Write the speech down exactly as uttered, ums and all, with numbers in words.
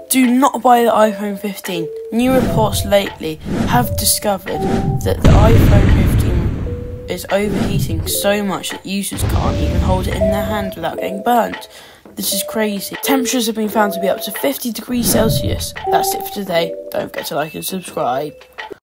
Do not buy the iPhone fifteen. New reports lately have discovered that the iPhone fifteen is overheating so much that users can't even hold it in their hand without getting burnt. This is crazy. Temperatures have been found to be up to fifty degrees Celsius. That's it for today. Don't forget to like and subscribe.